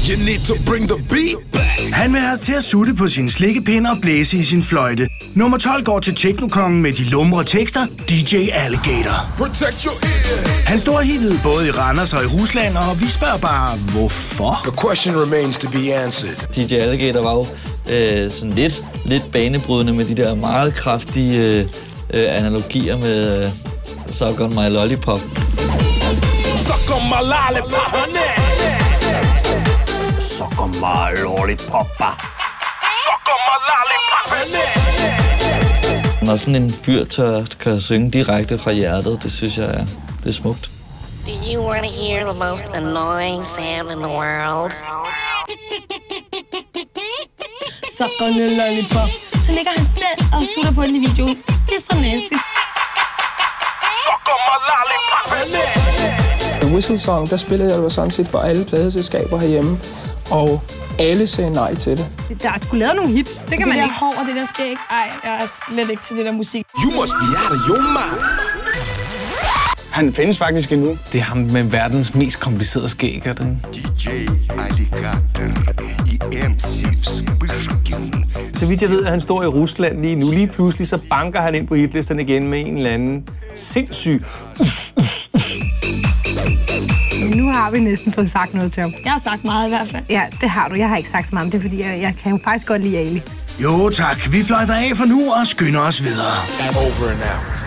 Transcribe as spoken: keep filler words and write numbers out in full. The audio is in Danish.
You need to bring the beat back. Han vil have os til at sutte på sin slikkepind og blæse i sin fløjte. Nummer tolv går til teknokongen med de lumre tekster, D J Alligator. Protect your ear. Han står hittet både i Randers og i Rusland, og vi spørger bare, hvorfor? The question remains to be answered. D J Alligator var jo øh, sådan lidt, lidt banebrydende med de der meget kraftige øh, øh, analogier med øh, Suck on my lollipop. Suck on my lollipop, honey. Suck on my lollipop. Suck on my lollipop, honey. Når sådan en fyr tør, kan synge direkte fra hjertet, det synes jeg er, det er smukt. Do you want to hear the most annoying sound in the world? Suck on the lollipop. Så ligger han selv og sutter på den i videoen. Det er så næstigt. Suck on my lollipop, honey. The Whistle Song, der spillede jeg jo sådan set for alle pladeselskaber herhjemme, og alle sagde nej til det. Der er sgu lavet nogle hits, det kan det man der ikke. hår og det der skæg, ej, jeg er slet ikke til det der musik. You must be out of your mind. Han findes faktisk endnu. Det er ham med verdens mest komplicerede skæg, er det? D J Alligator i M C Spyshkin. Så vidt jeg ved, at han står i Rusland lige nu. Lige pludselig så banker han ind på hitlisterne igen med en eller anden sindssyg. Nu har vi næsten fået sagt noget til ham. Jeg har sagt meget i hvert fald. Ja, det har du. Jeg har ikke sagt så meget om det, fordi jeg, jeg kan jo faktisk godt lide Ali. Jo tak, vi fløjter af for nu og skynder os videre. Over and out.